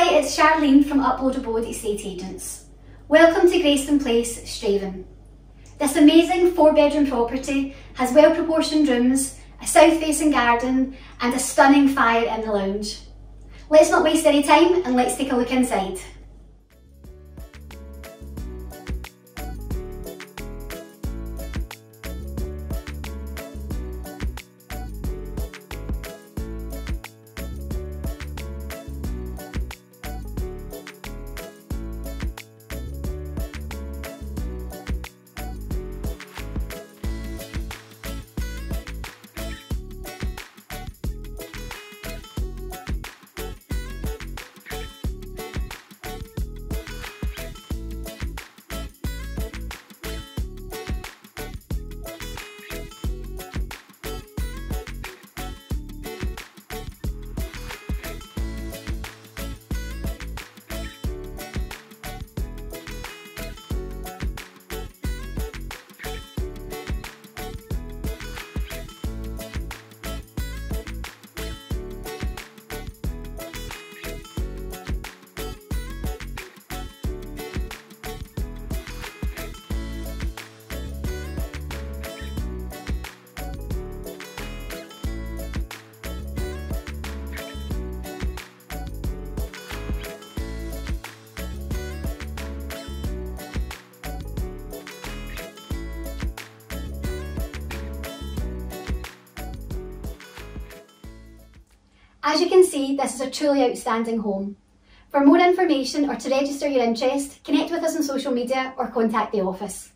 Hi, it's Charlene from Upload Abode Estate Agents. Welcome to Greystone Place, Strathaven. This amazing 4-bedroom property has well-proportioned rooms, a south-facing garden and a stunning fire in the lounge. Let's not waste any time and let's take a look inside. As you can see, this is a truly outstanding home. For more information or to register your interest, connect with us on social media or contact the office.